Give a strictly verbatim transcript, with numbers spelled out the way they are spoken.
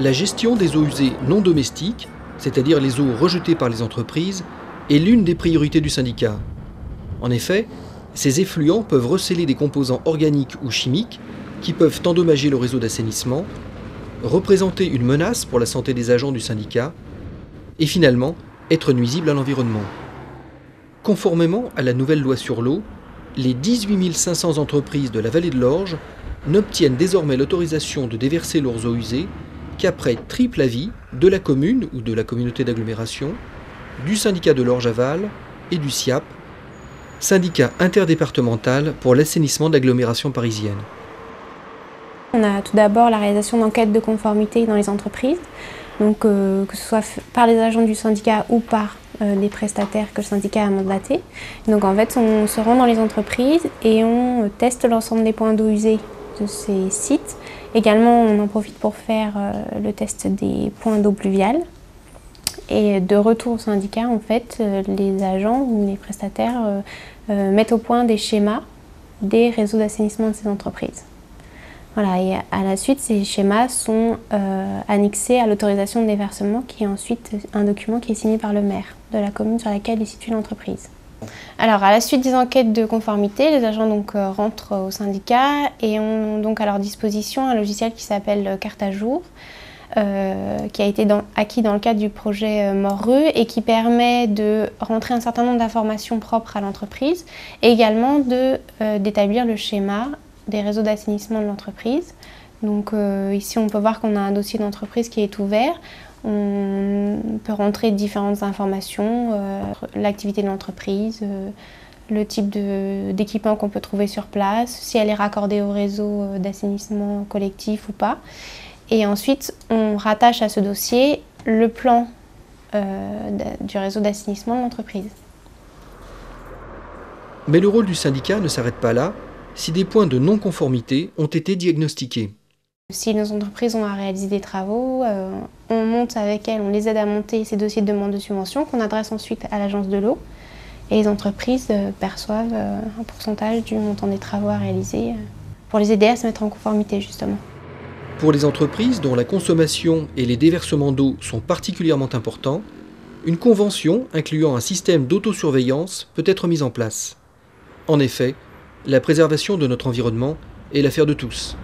La gestion des eaux usées non domestiques, c'est-à-dire les eaux rejetées par les entreprises, est l'une des priorités du syndicat. En effet, ces effluents peuvent recéler des composants organiques ou chimiques qui peuvent endommager le réseau d'assainissement, représenter une menace pour la santé des agents du syndicat et finalement être nuisibles à l'environnement. Conformément à la nouvelle loi sur l'eau, les dix-huit mille cinq cents entreprises de la vallée de l'Orge n'obtiennent désormais l'autorisation de déverser leurs eaux usées qu'après triple avis de la commune ou de la communauté d'agglomération, du syndicat de l'Orge-Aval et du S I A P, syndicat interdépartemental pour l'assainissement de l'agglomération parisienne. On a tout d'abord la réalisation d'enquêtes de conformité dans les entreprises, donc euh, que ce soit par les agents du syndicat ou par euh, les prestataires que le syndicat a mandatés. Donc en fait, on se rend dans les entreprises et on teste l'ensemble des points d'eau usés de ces sites. Également, on en profite pour faire euh, le test des points d'eau pluviales. Et de retour au syndicat, en fait, euh, les agents ou les prestataires euh, euh, mettent au point des schémas des réseaux d'assainissement de ces entreprises. Voilà, et à la suite, ces schémas sont euh, annexés à l'autorisation de déversement, qui est ensuite un document qui est signé par le maire de la commune sur laquelle est située l'entreprise. Alors, à la suite des enquêtes de conformité, les agents donc, euh, rentrent au syndicat et ont donc à leur disposition un logiciel qui s'appelle Carte à jour, euh, qui a été dans, acquis dans le cadre du projet euh, Morue et qui permet de rentrer un certain nombre d'informations propres à l'entreprise et également de, euh, d'établir le schéma des réseaux d'assainissement de l'entreprise. Donc euh, ici on peut voir qu'on a un dossier d'entreprise qui est ouvert. On peut rentrer différentes informations, euh, l'activité de l'entreprise, euh, le type d'équipement qu'on peut trouver sur place, si elle est raccordée au réseau d'assainissement collectif ou pas. Et ensuite on rattache à ce dossier le plan euh, du réseau d'assainissement de l'entreprise. Mais le rôle du syndicat ne s'arrête pas là, si des points de non-conformité ont été diagnostiqués. Si nos entreprises ont à réaliser des travaux, euh, on monte avec elles, on les aide à monter ces dossiers de demande de subvention qu'on adresse ensuite à l'agence de l'eau. Et les entreprises euh, perçoivent euh, un pourcentage du montant des travaux à réaliser euh, pour les aider à se mettre en conformité justement. Pour les entreprises dont la consommation et les déversements d'eau sont particulièrement importants, une convention incluant un système d'autosurveillance peut être mise en place. En effet, la préservation de notre environnement est l'affaire de tous.